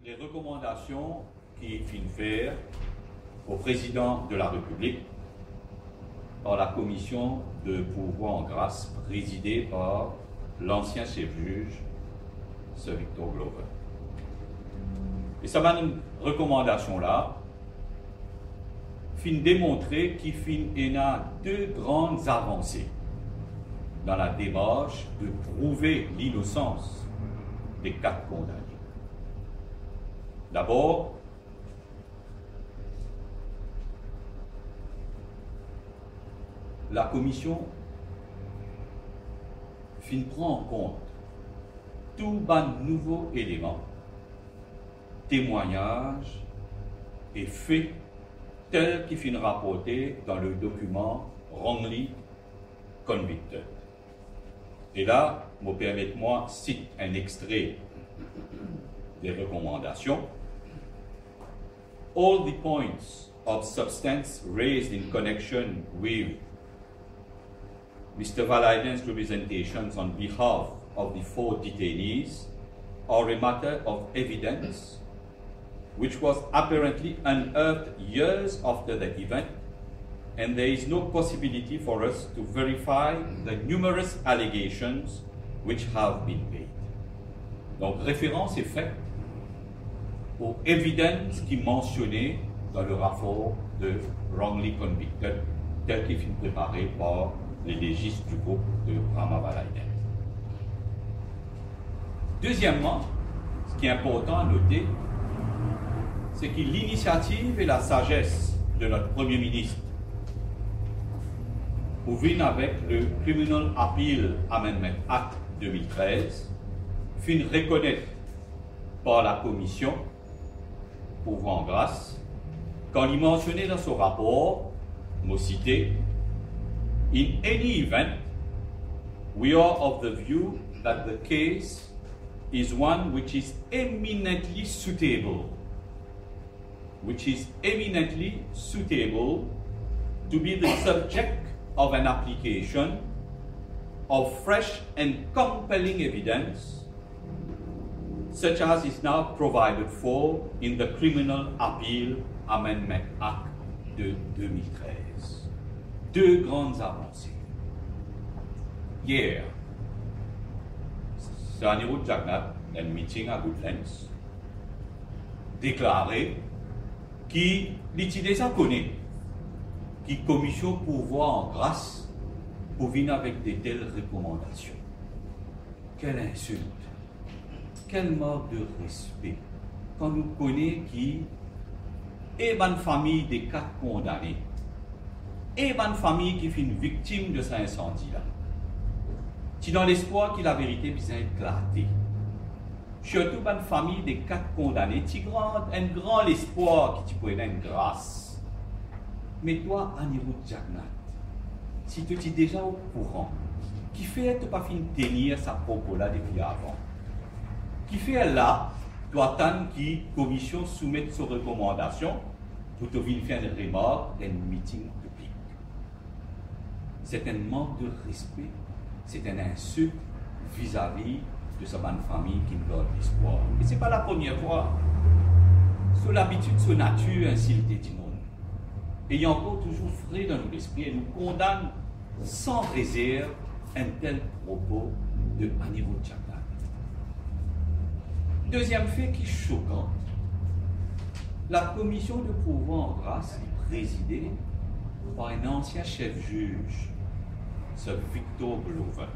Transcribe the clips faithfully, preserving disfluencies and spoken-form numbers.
les recommandations qui finissent faire au président de la République par la commission de pourvoi en grâce présidée par l'ancien chef-juge, Sir Victor Glover. Et ça m'a une recommandation-là, fin démontrer qu'il fin y a deux grandes avancées dans la démarche de prouver l'innocence des quatre condamnés. D'abord, la commission fin prend en compte tout ban nouveaux éléments, témoignages et faits tels qu'ils fin rapportés dans le document wrongly convicted. Et là, me permettez-moi cite un extrait des recommandations. All the points of substance raised in connection with Mister Valaiden's representations on behalf of the four detainees are a matter of evidence which was apparently unearthed years after the event, and there is no possibility for us to verify the numerous allegations which have been made. Donc, référence est faite aux evidences qui mentionnées dans le rapport de wrongly convicted, tel qu'il fut préparé par les légistes du groupe de Rama Valaiden. Deuxièmement, ce qui est important à noter, c'est que l'initiative et la sagesse de notre Premier ministre pour venir avec le Criminal Appeal Amendment Act deux mille treize, fut reconnaître par la Commission pourvoi en grâce, quand il mentionnait dans son rapport, m'a cité, in any event, we are of the view that the case is one which is eminently suitable, which is eminently suitable to be the subject of an application of fresh and compelling evidence, such as is now provided for in the Criminal Appeal Amendment Act de deux mille treize. Deux grandes avancées. Hier, Sir Anirudh Jagannath, dans un meeting à Woodlands, déclaré qu'il déjà connaît qui commission pourvoi en grâce pour venir avec de telles recommandations. Quelle insulte, quel manque de respect quand nous connaissons qui est une famille des quatre condamnés et une famille qui fait une victime de cet incendie-là. Si dans l'espoir que la vérité puisse éclater, surtout une famille des quatre condamnés, tu grand, un grand espoir que tu peux avoir une grâce. Mais toi, Anirudh Jagannath, si tu es déjà au courant, qui fait tu pas fini de tenir sa propos là depuis avant, qui fait là, tu attends que la commission soumette ses recommandations pour te venir faire une remarque d'un meeting public. C'est un manque de respect, c'est un insulte vis-à-vis de sa bonne famille qui me donne l'espoir. Et ce n'est pas la première fois. Sur l'habitude, sur nature, insulter du monde. Et il y a encore toujours frais dans notre esprit et nous condamne sans réserve un tel propos de Anirudh Jagannath. Deuxième fait qui est choquant, la commission de pourvoi en grâce est présidée par un ancien chef-juge, Sir Victor Glover.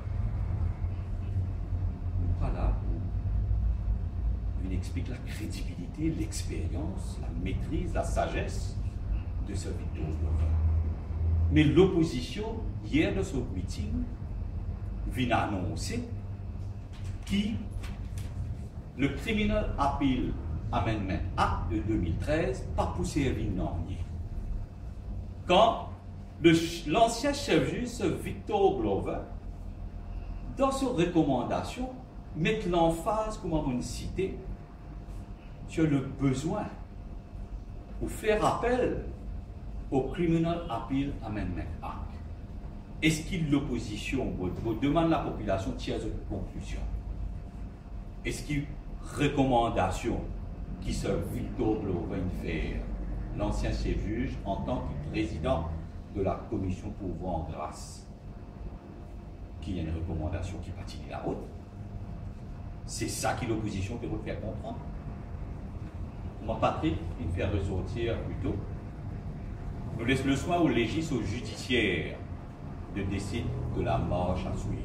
Nous pas là où il explique la crédibilité, l'expérience, la maîtrise, la sagesse de Sir Victor Glover. Mais l'opposition, hier de ce meeting, vient annoncer que le Criminal Appeal Amendment Act de deux mille treize pas poussé à Vignornier. Quand l'ancien chef-juge, Sir Victor Glover, dans ses recommandations, met l'emphase, comme on cité, sur le besoin pour faire appel au Criminal Appeal Amendment Act. Est-ce qu'il l'opposition vous demande la population tire de conclusion? Est-ce qu'il recommandation qui se Victor Glovenfer, l'ancien chef juge, en tant que président de la commission pour en grâce, qui y a une recommandation qui patine la route. C'est ça que l'opposition peut vous faire comprendre. Moi, Patrick, il me fait ressortir plutôt. Nous laisse le soin au légis, au judiciaire, de décider de la marche à suivre.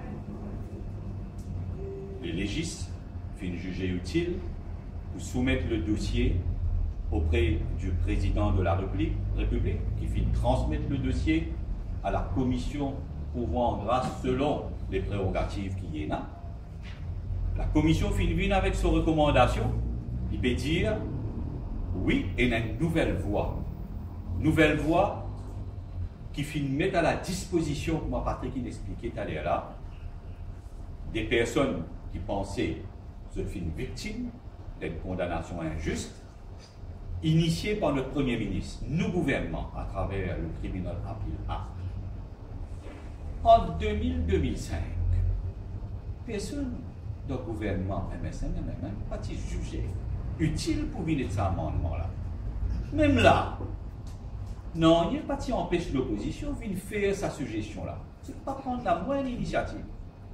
Les légis finissent juger utile pour soumettre le dossier auprès du président de la République, République qui finit transmettre le dossier à la commission pouvant en grâce selon les prérogatives qu'il y en a. La commission finit avec ses recommandations. Il peut dire oui, et il y a une nouvelle voie. Nouvelle voie qui finit mettre à la disposition, comme Patrick l'expliquait tout à l'heure là, des personnes qui pensaient se finir victimes d'une condamnation injuste, initiée par notre Premier ministre, nous gouvernement, à travers le Criminal Appeal Act. En deux mille deux mille cinq, personne dans le gouvernement M S N n'a même pas été jugé utile pour venir de cet amendement-là. Même là, non, il n'y a pas qui empêche l'opposition de faire sa suggestion-là. C'est pas prendre la moindre initiative.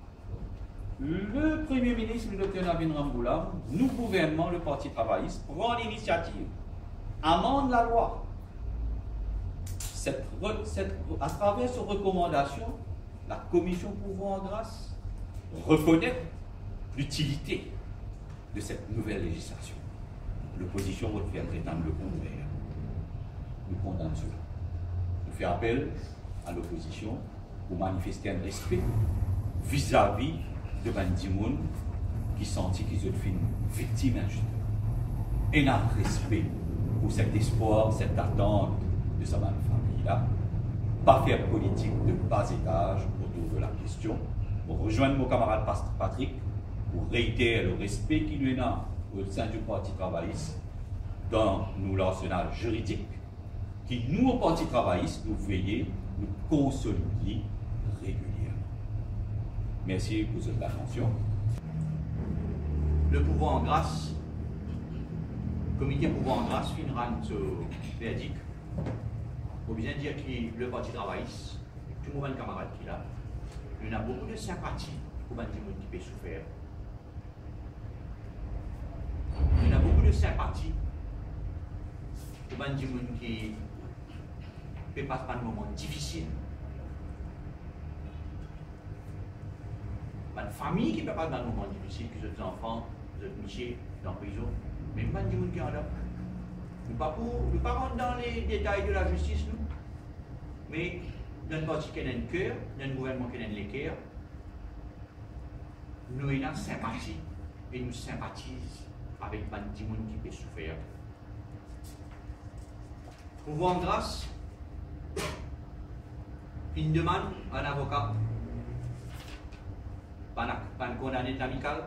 Le Premier ministre, le docteur Navin Ramboulam, nous, gouvernement, le Parti travailliste, prend l'initiative, amende la loi. Cette, cette, à travers ces recommandations, la commission pouvoir en grâce reconnaît l'utilité de cette nouvelle législation. L'opposition va faire prétendre le contraire. Nous condamnons cela. Nous faisons appel à l'opposition pour manifester un respect vis-à-vis de Bandimoun qui sentit qu'ils ont fait une victime injuste. Et un respect pour cet espoir, cette attente de sa famille-là. Pas faire politique de bas étage autour de la question. Pour rejoindre mon camarade Patrick pour réitérer le respect qu'il lui a au sein du Parti travailliste dans nous l'arsenal juridique qui, nous, au Parti travailliste, nous veillons, nous consolider régulièrement. Merci pour cette attention. Le pouvoir en grâce, le comité pouvoir en grâce finira ce verdict. Il faut bien dire que le Parti travailliste, tout le monde camarade qui est là, il y a beaucoup de sympathie pour les gens qui peuvent souffrir. Il y a beaucoup de sympathie pour les gens qui peuvent passer par un moment difficile. Les familles qui peuvent passer par un moment difficile, que les enfants, les michés dans la prison, même les gens qui sont là. Nous ne pas rentrer dans les détails de la justice, nous. Mais dans le parti qui a un cœur, dans le gouvernement qui a un cœur, nous avons sympathie et nous sympathisons avec les gens qui peuvent souffrir. Pouvoir en grâce, une demande à un avocat, pas un condamné amical,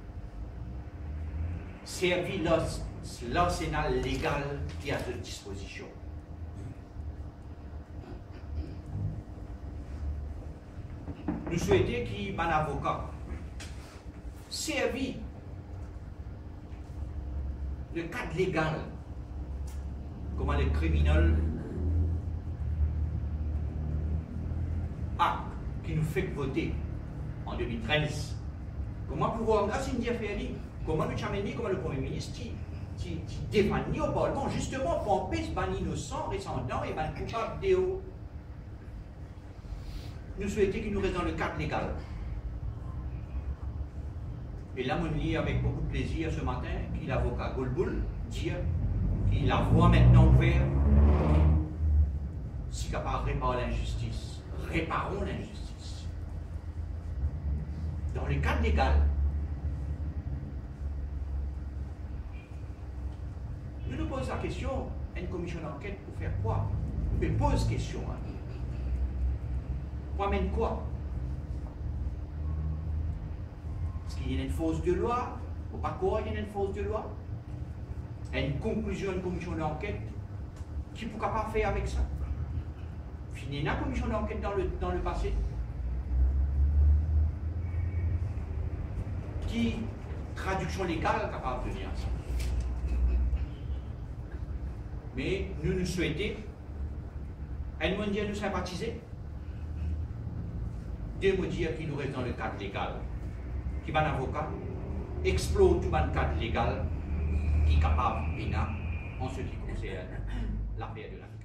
servir l'arsenal légal qui est à notre disposition. Nous souhaitons qu'il y ait un avocat servi le cadre légal, comment les criminels acte qui nous fait voter en deux mille treize. Comment pouvoir, grâce à une affaire, comment nous chameni, comment le Premier ministre qui défend au Parlement, justement pour empêcher les innocents, rescendants et les coupables de haut. Nous souhaitons qu'il nous reste dans le cadre légal. Et là, on lit avec beaucoup de plaisir ce matin qu'il l'avocat Golboul dit qu'il la voit maintenant ouverte. Si capable de réparer l'injustice, réparons l'injustice. Dans le cadre légal. Nous nous posons la question, une commission d'enquête pour faire quoi? Mais pose question. Hein. Pour amène quoi? Est-ce qu'il y a une force de loi? Ou pas quoi il y a une force de loi? Une conclusion, une commission d'enquête qui ne peut pas faire avec ça? Fini une commission d'enquête dans le, dans le passé qui, traduction légale, capable de venir à ça. Mais nous nous souhaitons, un monde dire nous sympathiser, deux mots dire qui nous reste dans le cadre légal, qui va un avocat, explore tout le cadre légal qui est capable, en ce qui concerne l'affaire de la